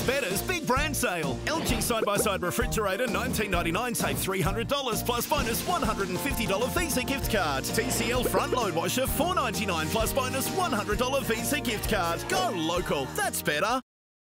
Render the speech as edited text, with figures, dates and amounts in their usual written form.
Betta's big brand sale. LG side-by-side refrigerator, $19.99, save $300 plus bonus $150 Visa gift card. TCL front load washer, $4.99 plus bonus $100 Visa gift card. Go local. That's better.